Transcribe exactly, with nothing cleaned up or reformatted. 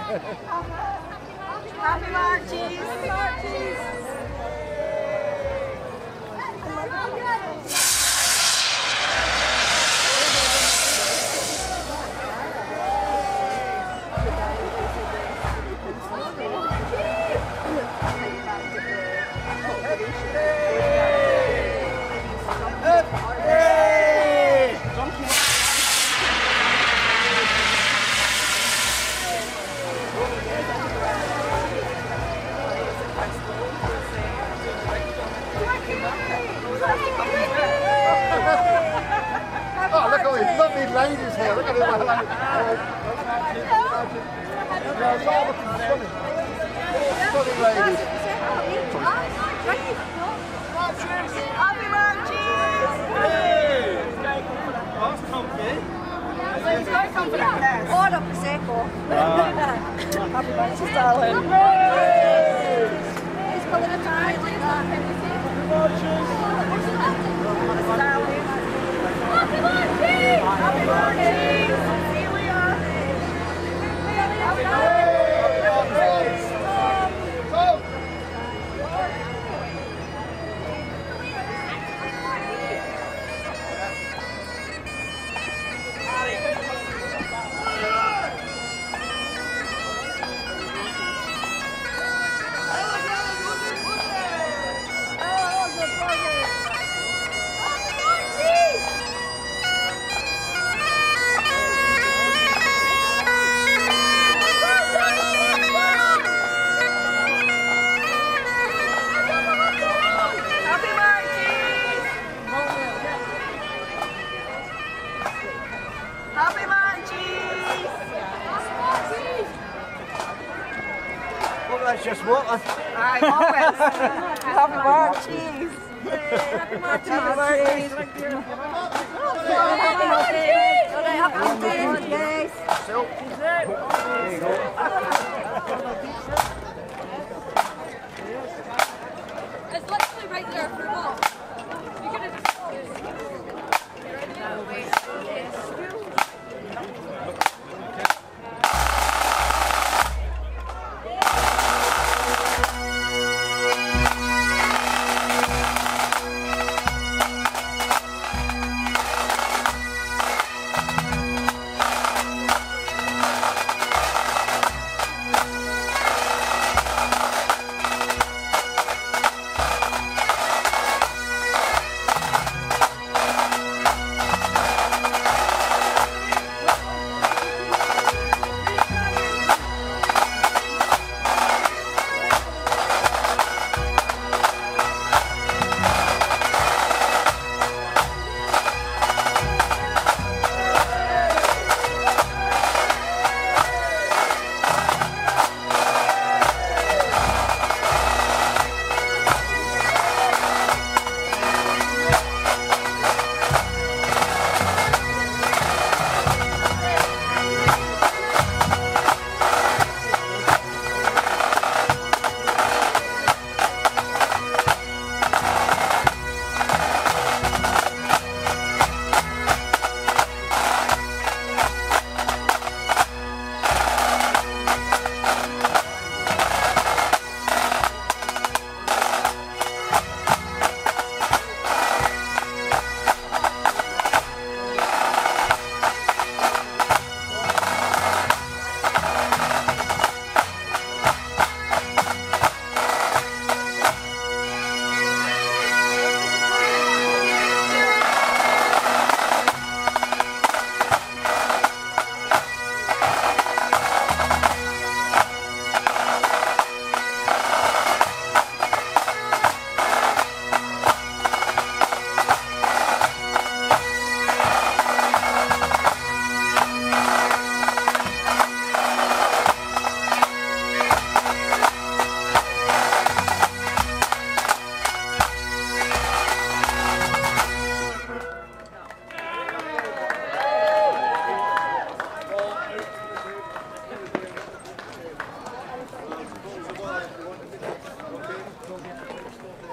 Happy Marchies! Happy Marchies! Oh, look at these lovely ladies here. Look at them. It's all looking funny. Funny ladies. Happy Marchies! That's comfy. It's very confident there. Order Prosecco. Happy Marchies, darling. He's pulling a tie like that. Happy Marchies! Happy Marchies! Happy Marchies! Celia! Happy Marchies! Happy Marchies! Well, that's just what I... Aye, always. Happy Marchies. Happy Marchies. Happy Marchies. Happy Marchies. Happy Marchies.